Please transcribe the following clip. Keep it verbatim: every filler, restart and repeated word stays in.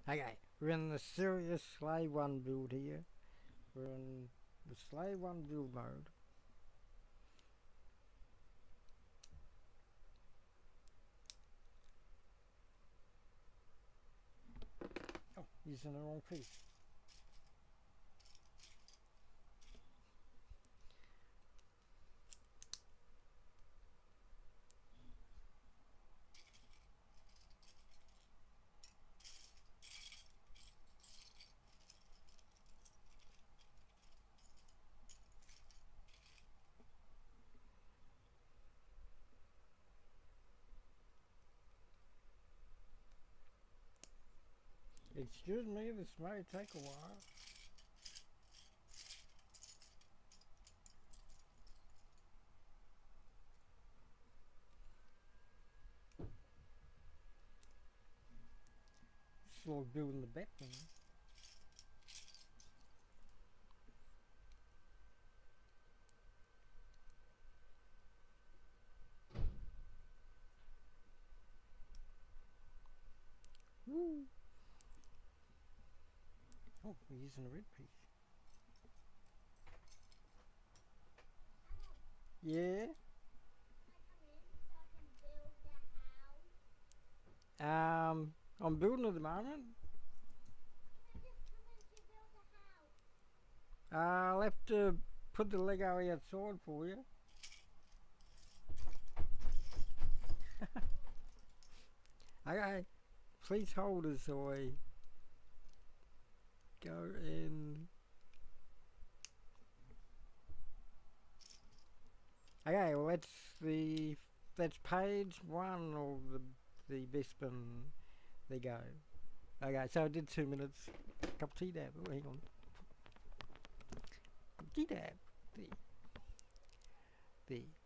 Okay, we're in the serious Slave one build here. We're in the Slave one build mode. Oh, using the wrong piece. Excuse me, this may take a while. Still building the Batman. Woo! Oh, we're using a red piece. Yeah? Um, I'm building at the moment. Uh, I'll have to put the Lego outside for you. Okay, please hold as I go in. Okay, well that's the that's page one of the the Bespin. There you go. Okay, so I did two minutes. Cup of tea dab. Oh, hang on. Tea dab. The the